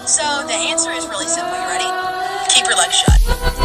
So the answer is really simple. You ready? Keep your legs shut.